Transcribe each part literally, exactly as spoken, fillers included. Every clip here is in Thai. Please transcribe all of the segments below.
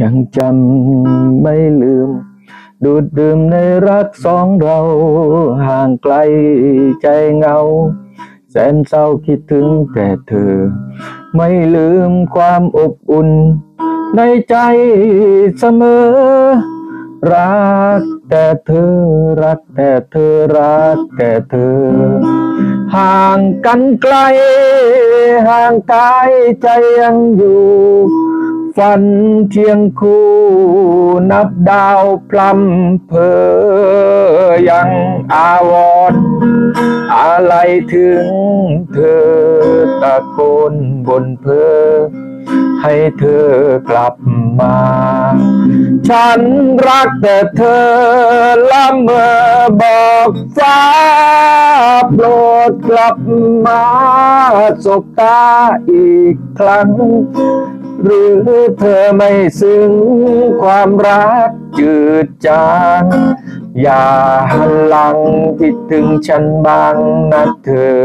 ยังจำไม่ลืมดูดดื่มในรักสองเราห่างไกลใจเงาแสนเศร้าคิดถึงแต่เธอไม่ลืมความอบอุ่นในใจเสมอรักแต่เธอรักแต่เธอรักแต่เธอห่างกันไกลห่างกายใจยังอยู่ฝันเคียงคู่นับดาวพลัมเพอยังอาวรณ์อะไรถึงเธอตะโกนบนเพอให้เธอกลับมาฉันรักแต่เธอละเมอบอกฟ้าโปรดกลับมาสบตาอีกครั้งหรือเธอไม่ซึ้งความรักจืดจางอย่าหันหลังคิดถึงฉันบ้างนะเธอ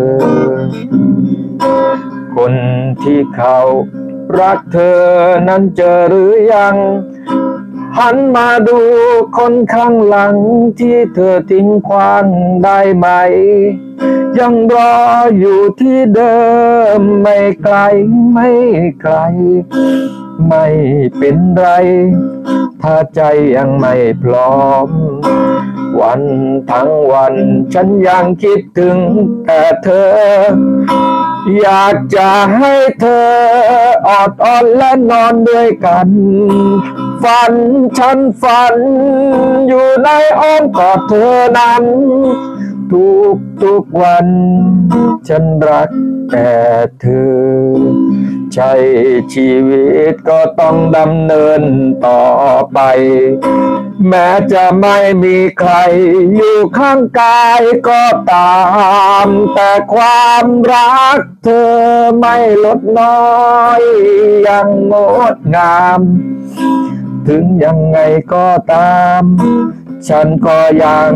คนที่เขารักเธอนั้นเจอหรือยังหันมาดูคนข้างหลังที่เธอทิ้งขว้างได้ไหมยังรออยู่ที่เดิมไม่ไกลไม่ไกลไม่เป็นไรถ้าใจยังไม่พร้อมวันทั้งวันฉันยังคิดถึงแต่เธออยากจะให้เธอออดอ้อนและนอนด้วยกันฝันฉันฝันอยู่ในอ้อมกอดเธอนั้นทุกทุกวันฉันรักแต่เธอใช้ชีวิตก็ต้องดำเนินต่อไปแม้จะไม่มีใครอยู่ข้างกายก็ตามแต่ความรักเธอไม่ลดน้อยยังงดงามถึงยังไงก็ตามฉันก็ยัง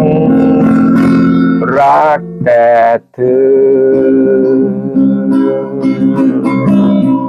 รักแต่เธอ